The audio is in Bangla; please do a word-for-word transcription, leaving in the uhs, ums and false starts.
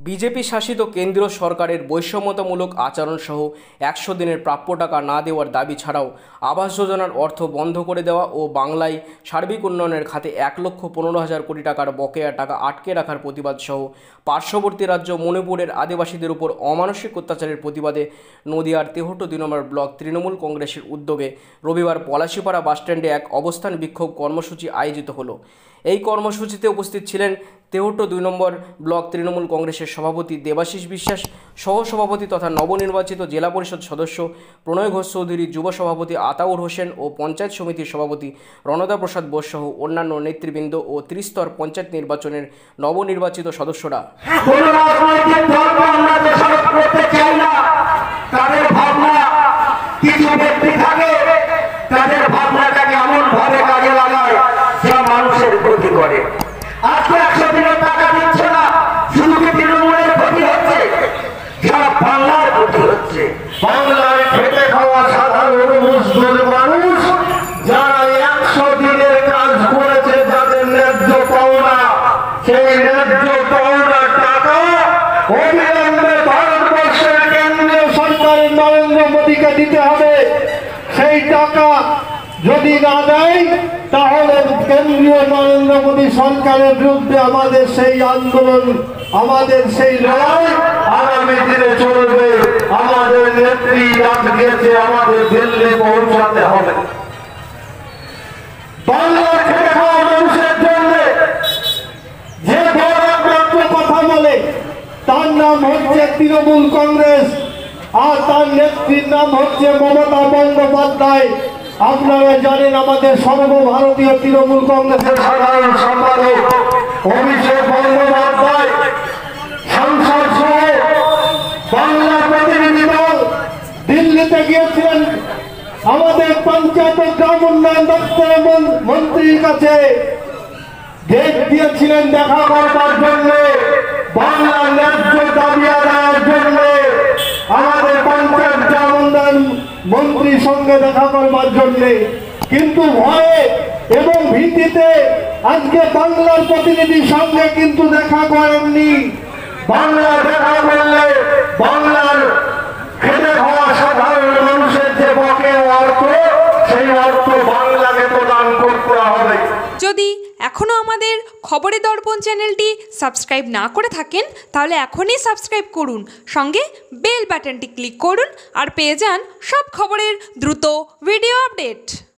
বিজেপি শাসিত কেন্দ্রীয় সরকারের বৈষম্যতামূলক আচরণসহ একশো দিনের প্রাপ্য টাকা না দেওয়ার দাবি ছাড়াও আবাস যোজনার অর্থ বন্ধ করে দেওয়া ও বাংলায় সার্বিক উন্নয়নের খাতে এক লক্ষ পনেরো হাজার কোটি টাকার বকেয়া টাকা আটকে রাখার প্রতিবাদ সহ পার্শ্ববর্তী রাজ্য মণিপুরের আদিবাসীদের উপর অমানসিক অত্যাচারের প্রতিবাদে নদিয়ার তেহট্ট দুই নম্বর ব্লক তৃণমূল কংগ্রেসের উদ্যোগে রবিবার পলাশীপাড়া বাসস্ট্যান্ডে এক অবস্থান বিক্ষোভ কর্মসূচি আয়োজিত হলো। এই কর্মসূচিতে উপস্থিত ছিলেন তেহট্ট দুই নম্বর ব্লক তৃণমূল কংগ্রেসের সভাপতি দেবাশিস বিশ্বাস, সহসভাপতি তথা নবনির্বাচিত জেলা পরিষদ সদস্য প্রণয় ঘোষ চৌধুরী, যুব সভাপতি আতাউর হোসেন ও পঞ্চায়েত সমিতির সভাপতি রণদা প্রসাদ বোস সহ অন্যান্য নেতৃবৃন্দ ও ত্রিস্তর পঞ্চায়েত নির্বাচনের নবনির্বাচিত সদস্যরা। মানুষের ক্ষতি করে। আজকে একশো দিনের টাকা দিচ্ছে না, শুধু কি তৃণমূলের ক্ষতি হচ্ছে? সারা বাংলার ক্ষতি হচ্ছে। বাংলায় খেটে খাওয়া সাধারণ মজদুর মানুষ যারা একশো দিনের কাজ করেছে, যাদের ন্যায্য পাওনা, সেই ন্যায্য পাওনা টাকা অবিলম্বে ভারতবর্ষের কেন্দ্রীয় সরকারের নরেন্দ্র মোদীকে দিতে হবে। সেই টাকা যদি না দেয় তাহলে কেন্দ্রীয় নরেন্দ্র মোদী সরকারের বিরুদ্ধে আমাদের সেই আন্দোলন, আমাদের সেই লড়াই আগামী দিনে চলবে। আমাদের নেত্রী ডাক দিয়েছে, আমাদের দিল্লি পৌঁছাতে হবে। বাংলার খেটে খাওয়া মানুষের জন্য যে বড় কথা বলে তার নাম হচ্ছে তৃণমূল কংগ্রেস, আর তার নেত্রীর নাম হচ্ছে মমতা বন্দ্যোপাধ্যায়। আপনারা জানেন আমাদের সর্বভারতীয় তৃণমূল কংগ্রেসের সাধারণ সম্পাদক অভিষেক বন্দ্যোপাধ্যায় সংসদ সহ বাংলা প্রতিনিধি দল দিল্লিতে গিয়েছিলেন আমাদের পঞ্চায়েত গ্রাম উন্নয়ন দপ্তরের মন্ত্রীর কাছে, ডেট দিয়েছিলেন দেখা করবার জন্য, বাংলার ন্যায্য দাবি আদায়ের জন্য আমাদের পঞ্চায়েত গ্রাম উন্নয়ন মন্ত্রীর সঙ্গে দেখা করবার জন্য। কিন্তু ভয়ে এবং ভীতিতে আজকে বাংলার প্রতিনিধির সঙ্গে কিন্তু দেখা করেননি। বাংলা দেখা করলে বাংলার খেটে খাওয়া সাধারণ মানুষের যে বকেয়া অর্থ, সেই অর্থ বাংলাকে প্রদান করতে হবে। যদি এখনও আমাদের খবরের দর্পণ চ্যানেলটি সাবস্ক্রাইব না করে থাকেন তাহলে এখনই সাবস্ক্রাইব করুন, সঙ্গে বেল বাটনটি ক্লিক করুন আর পেয়ে যান সব খবরের দ্রুত ভিডিও আপডেট।